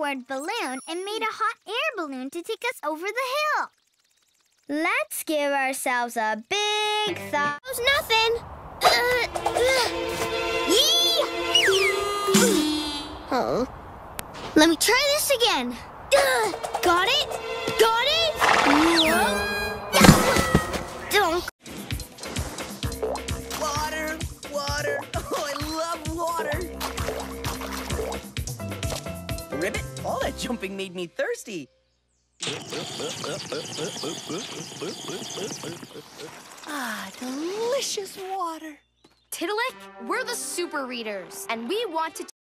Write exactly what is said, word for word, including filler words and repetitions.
cardboard balloon and made a hot air balloon to take us over the hill. Let's give ourselves a big thumb. There's nothing. Uh, uh. Yee! Oh. Let me try this again. Uh, got it? Got it? Don't. Water, water. Oh, I love water. Ribbit, all that jumping made me thirsty. Ah, delicious water. Tiddalik, we're the super readers, and we want to